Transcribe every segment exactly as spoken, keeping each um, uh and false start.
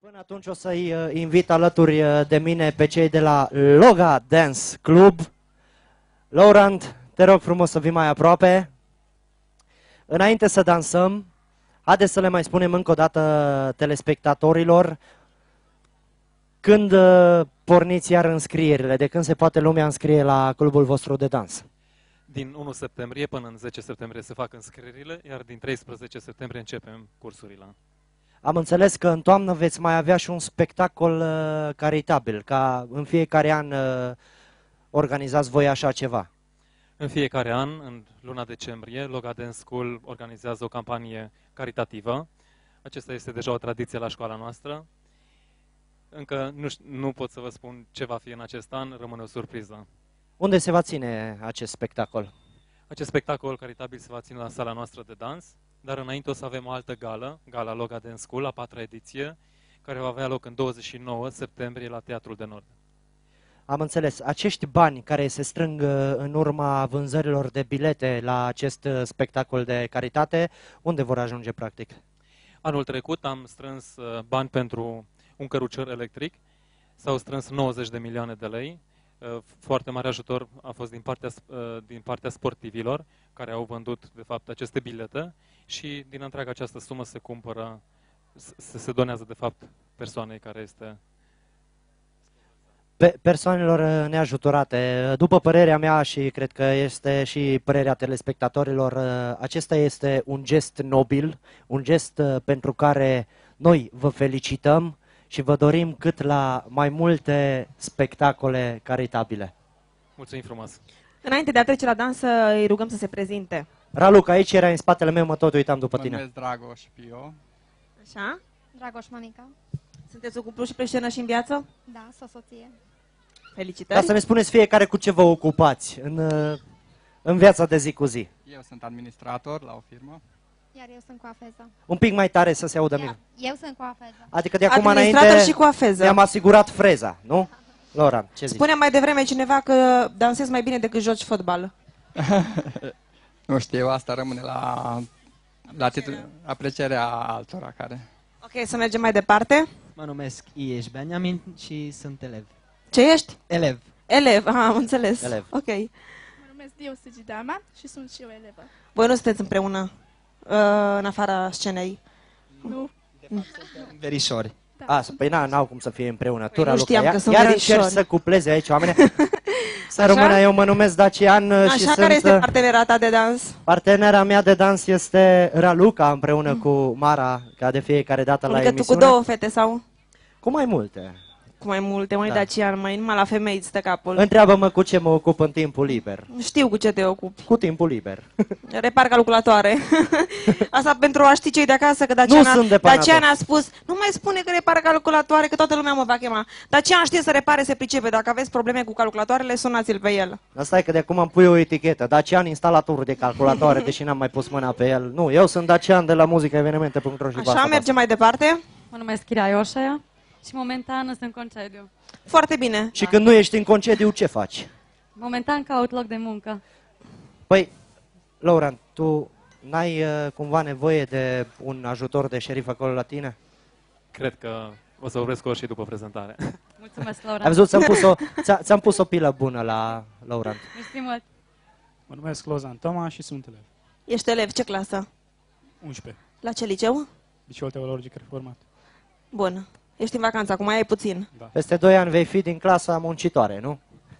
Până atunci o să-i invit alături de mine pe cei de la Loga Dance Club. Laurent, te rog frumos să vii mai aproape. Înainte să dansăm, haideți să le mai spunem încă o dată telespectatorilor când porniți iar înscrierile, de când se poate lumea înscrie la clubul vostru de dans. Din unu septembrie până în zece septembrie se fac înscrierile, iar din treisprezece septembrie începem cursurile. Am înțeles că în toamnă veți mai avea și un spectacol uh, caritabil, ca în fiecare an uh, organizați voi așa ceva. În fiecare an, în luna decembrie, Loga Dance School organizează o campanie caritativă. Acesta este deja o tradiție la școala noastră. Încă nu, nu pot să vă spun ce va fi în acest an, rămâne o surpriză. Unde se va ține acest spectacol? Acest spectacol caritabil se va ține la sala noastră de dans, dar înainte o să avem o altă gală, Gala Loga Dance School, a patra ediție, care va avea loc în douăzeci și nouă septembrie la Teatrul de Nord. Am înțeles. Acești bani care se strâng în urma vânzărilor de bilete la acest spectacol de caritate, unde vor ajunge practic? Anul trecut am strâns bani pentru un cărucior electric, s-au strâns nouăzeci de milioane de lei. Foarte mare ajutor a fost din partea, din partea sportivilor, care au vândut, de fapt, aceste bilete și din întreaga această sumă se cumpără, se, se donează, de fapt, persoanei care este... Pe persoanelor neajutorate. După părerea mea și cred că este și părerea telespectatorilor, acesta este un gest nobil, un gest pentru care noi vă felicităm și vă dorim cât la mai multe spectacole caritabile. Mulțumim frumos! Înainte de a trece la dans, îi rugăm să se prezinte. Raluca, aici era în spatele meu, mă tot uitam după tine. Mă numesc Dragoș Pio. Așa? Dragoș Monica. Sunteți un cuplu și pe scenă și în viață? Da, s-o soție. Felicitări! Dar să ne spuneți fiecare cu ce vă ocupați în, în viața de zi cu zi. Eu sunt administrator la o firmă. Iar eu sunt coafeză. Un pic mai tare să se audă bine. Eu sunt coafeză. Adică de acum Administrator înainte și coafeză. ne-am asigurat freza, nu? Laura, ce zici? Spunea mai devreme cineva că dansezi mai bine decât joci fotbal. Nu știu, asta rămâne la, la aprecierea altora care... Ok, să mergem mai departe. Mă numesc Ieș Beniamin și sunt elev. Ce ești? Elev. Elev, ah, am înțeles. Elev. Ok. Mă numesc Dio Sigidama și sunt și eu elevă. Voi nu sunteți împreună uh, în afara scenei? Nu. De fapt, suntem verișori. A, păi n-au cum să fie împreună. Păi Tu, nu știam Raluca, că sunt iar verișori. încerci să cupleze aici oameni. Să rămână, eu mă numesc Dacian Așa, și care sunt... este partenera ta de dans? Partenera mea de dans este Raluca împreună mm. cu Mara, ca de fiecare dată Adică la tu cu emisiune. două fete sau? Cu mai multe. Cu mai multe, mai Da. Dacian, mai numai la femei îți stă capul. Întreabă-mă cu ce mă ocup în timpul liber. Știu cu ce te ocupi. Cu timpul liber. Repar calculatoare. Asta pentru a ști cei de acasă, că Dacian, sunt depanator. Dacian a spus, nu mai spune că repar calculatoare, că toată lumea mă va chema. Dacian știe să repare, se pricepe. Dacă aveți probleme cu calculatoarele, sunați-l pe el. Asta e că de acum îmi pui o etichetă. Dacian, instalator de calculatoare, deși n-am mai pus mâna pe el. Nu, eu sunt Dacian de la muzica evenimente punct ro și Așa, basta, mergem mai departe. Mă numesc Chiria Ioșaia și momentan sunt în concediu. Foarte bine. Și când nu ești în concediu, ce faci? Momentan caut loc de muncă. Păi, Laurent, tu n-ai uh, cumva nevoie de un ajutor de șerif acolo la tine? Cred că o să vorbesc cu și după prezentare. Mulțumesc, Laura. Ai văzut, ți-am pus, o, ți-a, ți-am pus o pilă bună la Laurent. Mersi mult. Mă numesc Lozan Toma și sunt elev. Ești elev, ce clasă? unsprezece. La ce liceu? Liceu Teologic Reformat. Bun. Ești în vacanță, acum ai puțin. Da. Peste doi ani vei fi din clasa muncitoare, nu?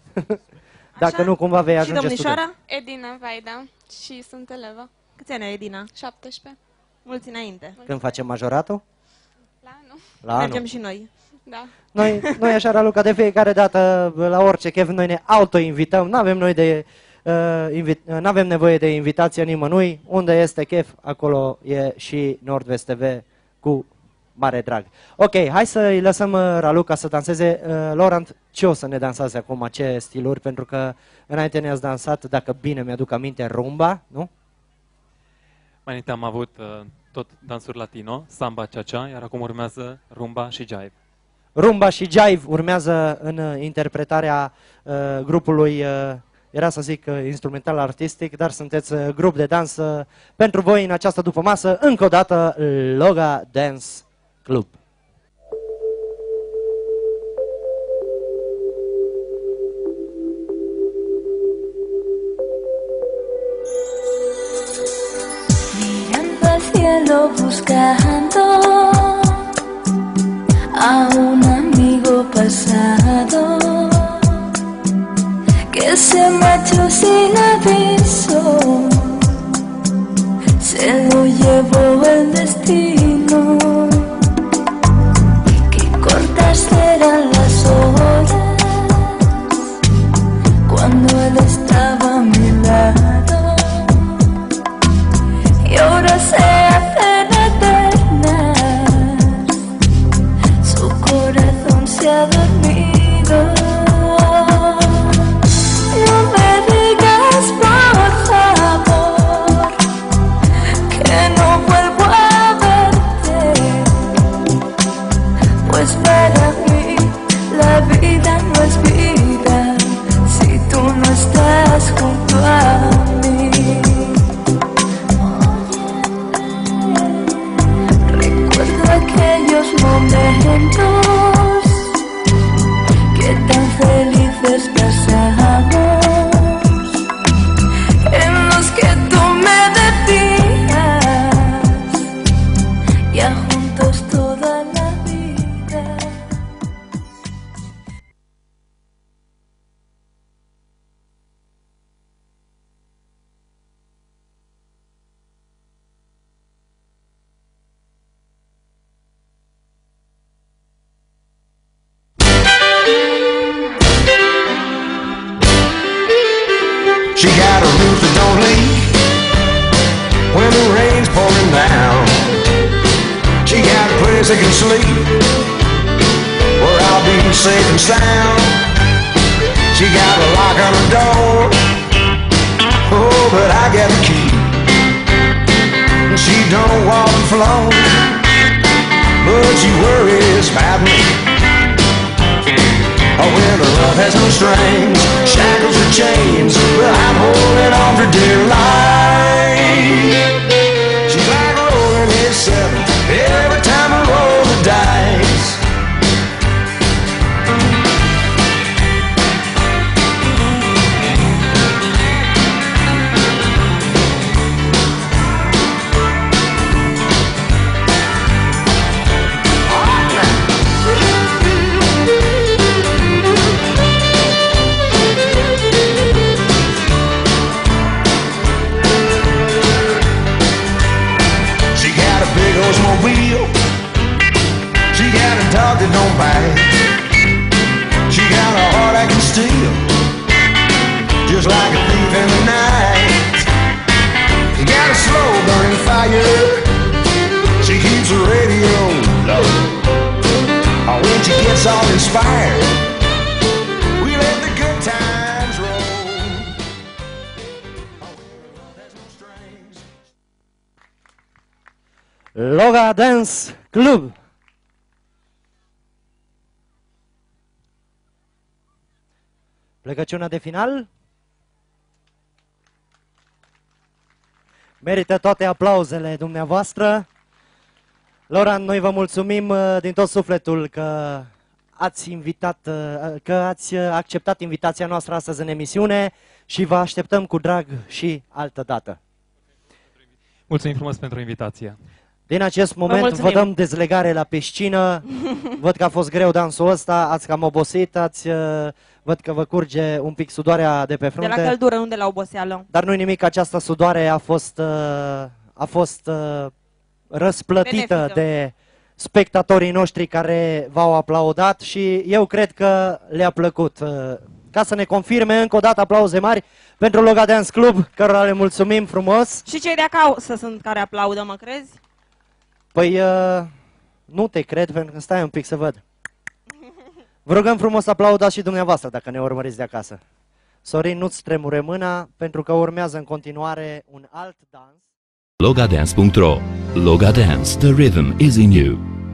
Dacă nu, cumva vei Și ajunge domnișoara? student. Edina Vaida și sunt elevă. Câți ani ai, Edina? șaptesprezece. Mulți înainte. Când facem majoratul? La anul. La Mergem anul. și noi. Da. Noi, noi așa, Raluca, de fiecare dată, la orice chef, noi ne auto-invităm, nu avem noi de... Uh, invit, uh, n-avem nevoie de invitație nimănui, unde este chef, acolo e și Nord-Vest T V cu mare drag. Ok, hai să îi lăsăm uh, Raluca să danseze. Uh, Laurent, ce o să ne dansați acum, ce stiluri? Pentru că înainte ne-ați dansat, dacă bine mi-aduc aminte, rumba, nu? Mai înainte am avut uh, tot dansuri latino, samba, cha-cha, iar acum urmează rumba și jive. Rumba și jive urmează în uh, interpretarea uh, grupului... Uh, Era să zic instrumental artistic, dar sunteți grup de dans pentru voi în această dupămasă. Încă o dată, Loga Dance Club. buscando a un amigo pasado que se marchó sin aviso, se lo llevó el destino. Qué cortas eran las horas cuando él estaba a mi lado, y ahora se hacen eternas, su corazón se ha dormido. No me digas por favor que no vuelvo a verte, pues para mí la vida no es vida si tú no estás junto a mí. Recuerdo aquellos momentos que tan felices pasamos, en los que tú me decías ya juntos toda la vida. She got a roof that don't leak when the rain's pouring down. She got a place I can sleep where I'll be safe and sound. She got a lock on the door, oh, but I got the key. She don't walk the floor, but she worries about me. Oh, well, the love has no strings, shackles or chains, but I'm holding on for dear life. She's like rolling his seven every time I roll the dice. Oldsmobile. She got a dog that don't bite. She got a heart I can steal, just like a thief in the night. She got a slow burning fire. She keeps the radio low. Oh, when she gets all inspired, we let the good times roll. Oh, love has no strings. Loga Dance Club. Plecăciunea de final. Merită toate aplauzele dumneavoastră. Loran, noi vă mulțumim uh, din tot sufletul că ați invitat, uh, că ați acceptat invitația noastră astăzi în emisiune și vă așteptăm cu drag și altă dată. Mulțumim frumos pentru invitație. Din acest moment vă, vă dăm dezlegare la piscină. Văd că a fost greu dansul ăsta, ați cam obosit, ați, uh, văd că vă curge un pic sudoarea de pe frunte. De la căldură, nu de la oboseală. Dar nu-i nimic, această sudoare a fost, uh, a fost uh, răsplătită benefică de spectatorii noștri care v-au aplaudat și eu cred că le-a plăcut. Uh, ca să ne confirme încă o dată aplauze mari pentru Loga Dance Club, cărora le mulțumim frumos. Și cei de acasă sunt care aplaudă, mă crezi? Păi, uh, nu te cred, pentru că stai un pic să văd. Vă rugăm frumos să aplaudați și dumneavoastră dacă ne urmăriți de acasă. Sorin, nu-ți tremure mâna, pentru că urmează în continuare un alt dans. logadance punct ro. Loga Dance, the rhythm is in you.